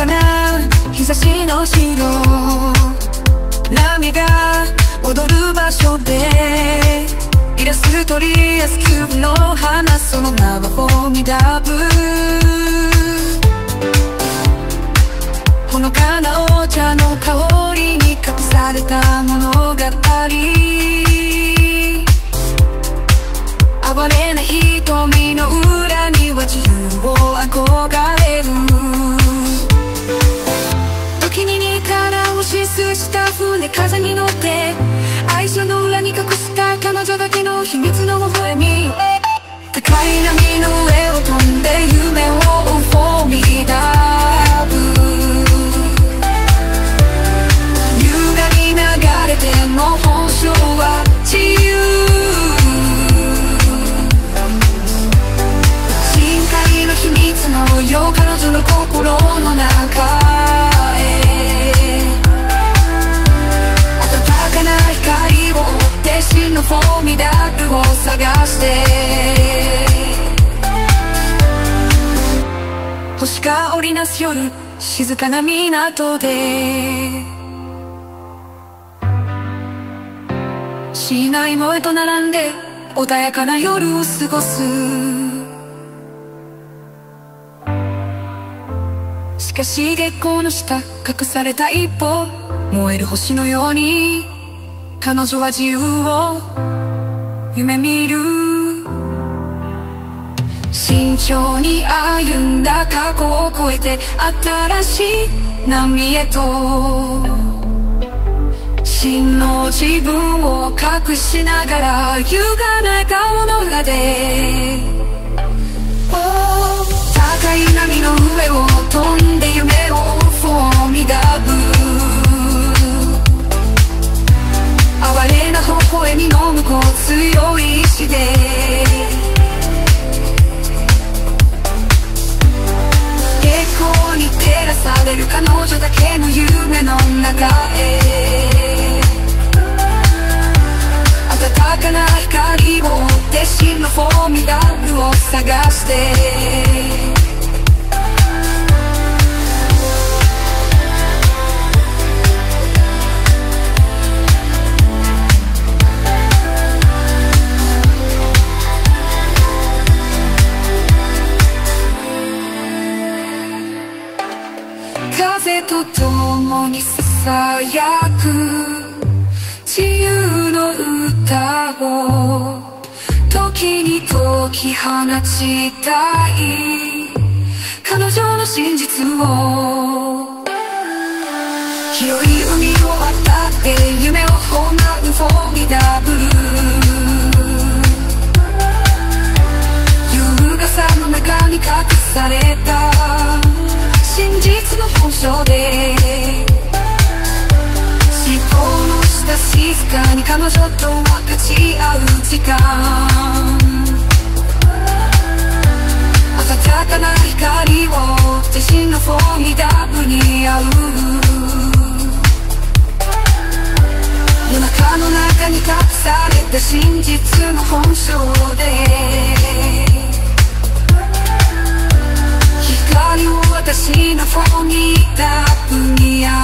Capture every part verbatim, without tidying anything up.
かな日差しの白波が踊る場所でイラストリアスキューブの花その名はフォーミダブルほのかなお茶の香りに隠された物語哀れな瞳の裏には自由を憧れる時に似たら星数した船風に乗って愛情の裏に隠した彼女だけの秘密の微笑み高い波の上を飛んで夢を追うフォーミダブル優雅に流れても本性は自由深海の秘密のよ彼女の心の中へ暖かな光を追って真のフォーミダブルを探して星が織りなす夜静かな港で市内萌えと並んで穏やかな夜を過ごすしかし月光の下隠された一歩燃える星のように彼女は自由を夢見る慎重に歩んだ過去を越えて新しい波へと真の自分を隠しながら優雅な顔の裏で、oh、高い波の上を飛んで夢を追うフォーミダブル哀れな微笑みの向こう強い意志で月光に照らされる彼女だけの夢の中へ暖かな光を追って真のフォーミダブルを探して風と共にさやく自由の歌を時に解き放ちたい彼女の真実を広い海を渡って夢を放うフォーミダブル優雅さの中に隠された真実の本性で思考の下静かに彼女と分かち合う時間暖かな光を追って真のフォーミダブルに合う夜中の中に隠された真実の本性で光を私のフォーミダブルに合う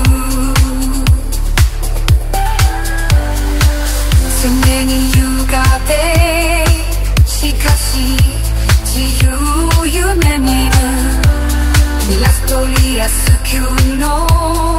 常に優雅でしかし自由を夢見るイラストリアス級の